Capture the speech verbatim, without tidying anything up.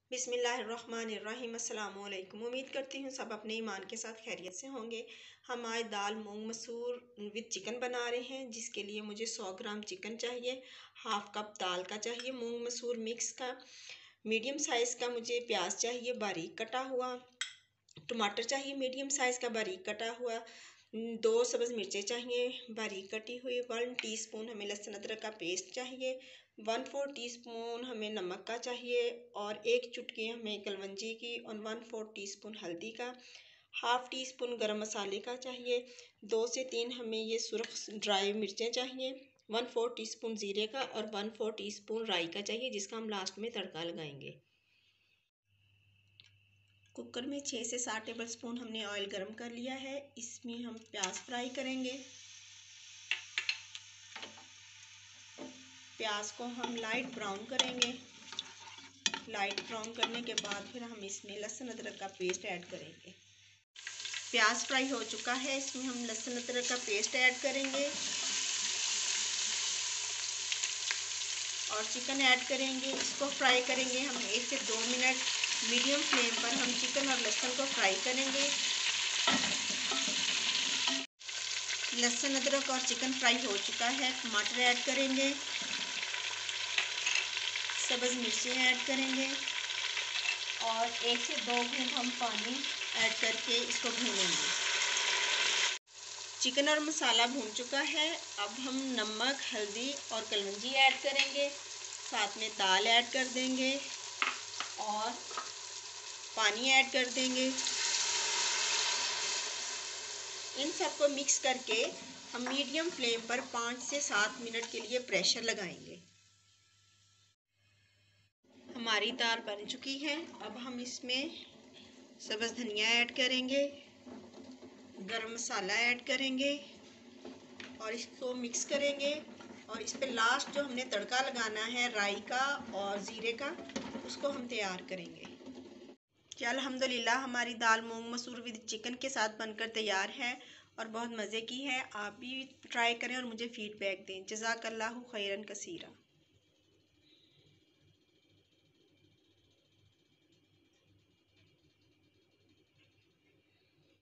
बिस्मिल्लाहिर्रहमानिर्रहीम। अस्सलामु अलैकुम। उम्मीद करती हूँ सब अपने ईमान के साथ खैरियत से होंगे। हम आज दाल मूंग मसूर विद चिकन बना रहे हैं, जिसके लिए मुझे सौ ग्राम चिकन चाहिए, हाफ कप दाल का चाहिए, मूंग मसूर मिक्स का, मीडियम साइज़ का मुझे प्याज चाहिए बारीक कटा हुआ, टमाटर चाहिए मीडियम साइज़ का बारीक कटा हुआ, दो सब्ज़ मिर्चें चाहिए बारीक कटी हुई, वन टीस्पून हमें लहसुन अदरक का पेस्ट चाहिए, वन फोर टीस्पून हमें नमक का चाहिए और एक चुटकी हमें कलवंजी की और वन फोर टीस्पून हल्दी का, हाफ़ टी स्पून गरम मसाले का चाहिए, दो से तीन हमें ये सुरख ड्राई मिर्चें चाहिए, वन फोर टीस्पून ज़ीरे का और वन फोर टीस्पून राई का चाहिए, जिसका हम लास्ट में तड़का लगाएंगे। कुकर में छः से सात टेबल स्पून हमने ऑयल गरम कर लिया है। इसमें हम प्याज फ्राई करेंगे। प्याज को हम लाइट ब्राउन करेंगे। लाइट ब्राउन करने के बाद फिर हम इसमें लहसुन अदरक का पेस्ट ऐड करेंगे। प्याज फ्राई हो चुका है, इसमें हम लहसुन अदरक का पेस्ट ऐड करेंगे और चिकन ऐड करेंगे। इसको फ्राई करेंगे हम एक से दो मिनट मीडियम फ्लेम पर हम चिकन और लहसुन को फ्राई करेंगे। लहसुन अदरक और चिकन फ्राई हो चुका है। टमाटर ऐड करेंगे, सब्ज़ मिर्चें ऐड करेंगे और एक से दो घूंट हम पानी ऐड करके इसको भूनेंगे। चिकन और मसाला भून चुका है। अब हम नमक, हल्दी और कलौंजी ऐड करेंगे, साथ में दाल ऐड कर देंगे और पानी ऐड कर देंगे। इन सबको मिक्स करके हम मीडियम फ्लेम पर पाँच से सात मिनट के लिए प्रेशर लगाएंगे। हमारी दाल बन चुकी है। अब हम इसमें सब्ज़ धनिया ऐड करेंगे, गरम मसाला ऐड करेंगे और इसको मिक्स करेंगे और इस पे लास्ट जो हमने तड़का लगाना है राई का और ज़ीरे का, उसको हम तैयार करेंगे। क्या अल्हम्दुलिल्लाह हमारी दाल मूंग मसूर विद चिकन के साथ बनकर तैयार है और बहुत मज़े की है। आप भी ट्राई करें और मुझे फ़ीडबैक दें। जज़ाकल्लाहु खैरन कसीरा।